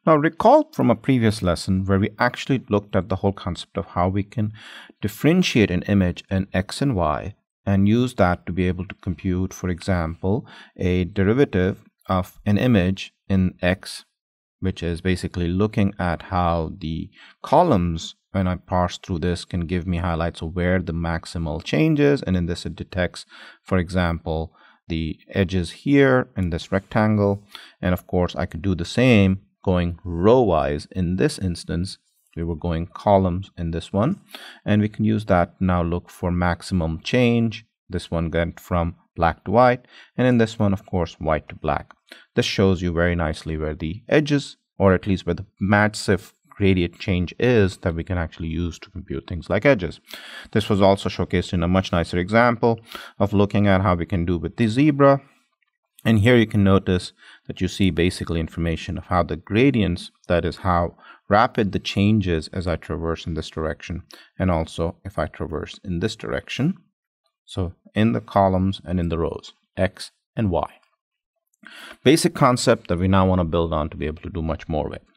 Now recall from a previous lesson where we actually looked at the whole concept of how we can differentiate an image in X and Y and use that to be able to compute, for example, a derivative of an image in X, which is basically looking at how the columns, when I parse through this, can give me highlights of where the maximal change is. And in this, it detects, for example, the edges here in this rectangle. And of course, I could do the same going row-wise. In this instance, we were going columns in this one. And we can use that now look for maximum change. This one went from black to white. And in this one, of course, white to black. This shows you very nicely where the edges, or at least where the massive gradient change is that we can actually use to compute things like edges. This was also showcased in a much nicer example of looking at how we can do with the zebra. And here you can notice that you see basically information of how the gradients, that is how rapid the change is as I traverse in this direction, and also if I traverse in this direction. So in the columns and in the rows, X and Y. Basic concept that we now want to build on to be able to do much more with.